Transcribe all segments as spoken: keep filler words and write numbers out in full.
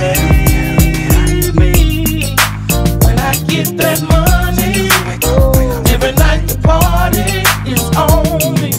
Baby, when I get that money, every night the party is on me.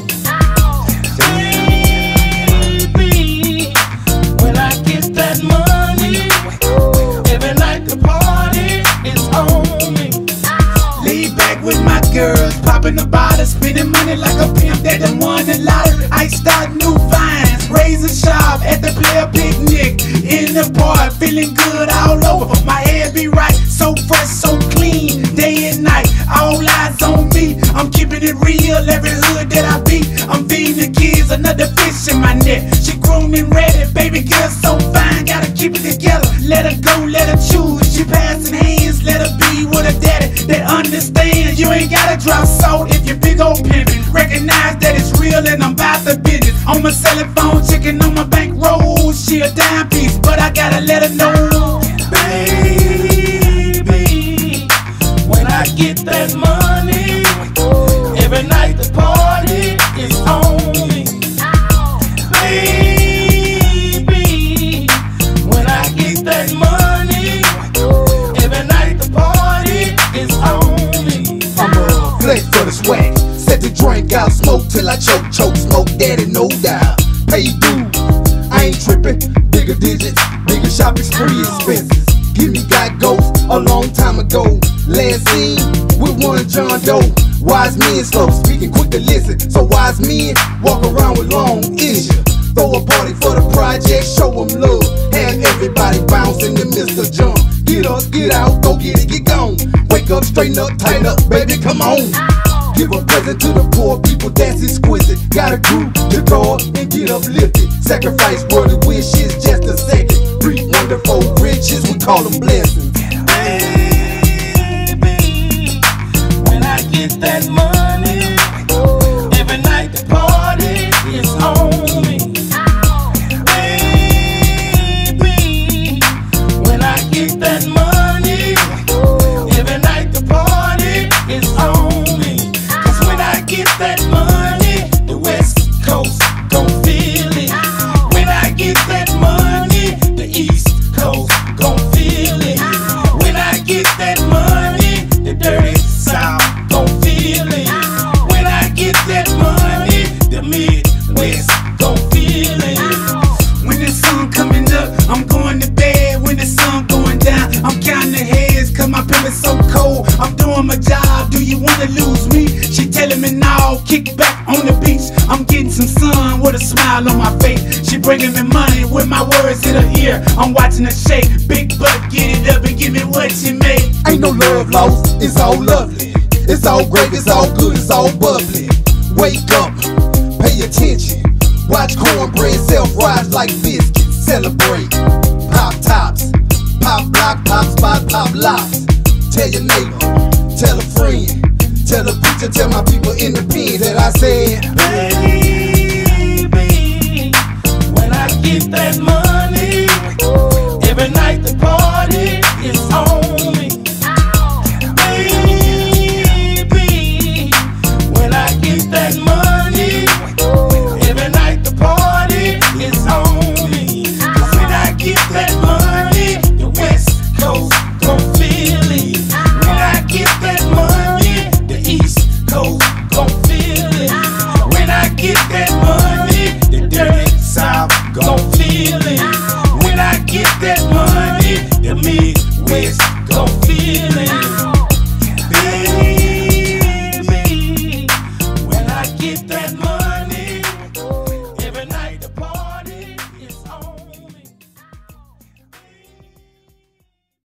Baby, when I get that money, every night the party is on me. Laid back with my girls, popping the bottle, spending money like a pimp that done won the lottery. I start new vines, razor sharp at the player picnic. In the park, feeling good all over. My hair be right, so fresh, so clean, day and night. All eyes on me, I'm keeping it real. Every hood that I be, I'm feeding the kids another fish in my net. She groomed and ready, baby girl so fine, gotta keep it together. Let her go, let her choose. She passing hands, let her be with her daddy that understands. You ain't gotta drop salt if you're big old pimpin'. Recognize that it's real and I'm about the business. On my cell phone, checking on my bankroll. She a dime piece, but I gotta let her know. Baby, when I get that money, every night the party is on me. Baby, when I get that money, every night the party is on me. I'm a flex for the swag, set the drink out, smoke till I choke, choke, smoke daddy, no doubt. Pay dues, I ain't trippin', bigger digits, bigger shopping spree expenses. Give me got ghosts a long time ago. Last seen with one John Doe. Wise men slow speaking, quick to listen. So wise men walk around with long issues. Throw a party for the project, show them love. Have everybody bouncing to Mister John. Get up, get out, go get it, get gone. Wake up, straighten up, tighten up, baby, come on. Give a present to the poor people, that's exquisite. Got a group to go up and get uplifted. Sacrifice worldly wishes, just a second. Reap wonderful riches, we call them blessings. Baby, when I get that money, every night the party is on me. Baby, when I get that money, every night the party is on me. Cause when I get that money, the West Coast gon' feel it. When I get that money, the East Coast gon' feel it. When I get that money, the dirty South gon' feel it. When I get that money, the Midwest gon' feel it. When the sun coming up, I'm going to bed. When the sun going down, I'm counting the heads, cause my pimp is so cold. I'm doing my job, do you wanna lose me? She telling me now, kick back on the beach. I'm getting some sun with a smile on my face. She bringing me money with my words in her ear. I'm watching her shake, big butt, get it up and give me what she made. Ain't no love lost, it's all lovely. It's all great, it's all good, it's all bubbly. Wake up, pay attention. Watch cornbread self-rise like biscuits. Celebrate, pop tops, pop block, pop spot, pop locks. Tell your neighbor, tell a friend, tell a preacher, tell my people in the pen that I said, baby, when I get that money, every night the party is on me. Baby, when I get that money, every night the party is on me. Cause when I get that money, the West Coast gon' feel it. When I get that money, the East Coast gon' feel it. When I get that money, the dirty South gon' feel it. When I get that money, the Midwest gon' feel it.